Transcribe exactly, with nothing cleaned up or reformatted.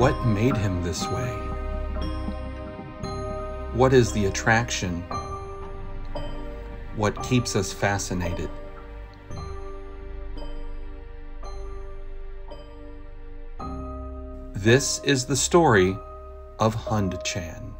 What made him this way? What is the attraction? What keeps us fascinated? This is the story of Hund-chan.